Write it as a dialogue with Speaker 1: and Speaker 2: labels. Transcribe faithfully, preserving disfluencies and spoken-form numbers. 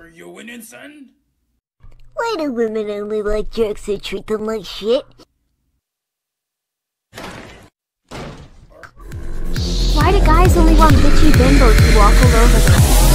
Speaker 1: Are you winning, son?
Speaker 2: Why do women only like jerks who treat them like shit?
Speaker 3: Why do guys only want bitchy bimbos who walk all over them?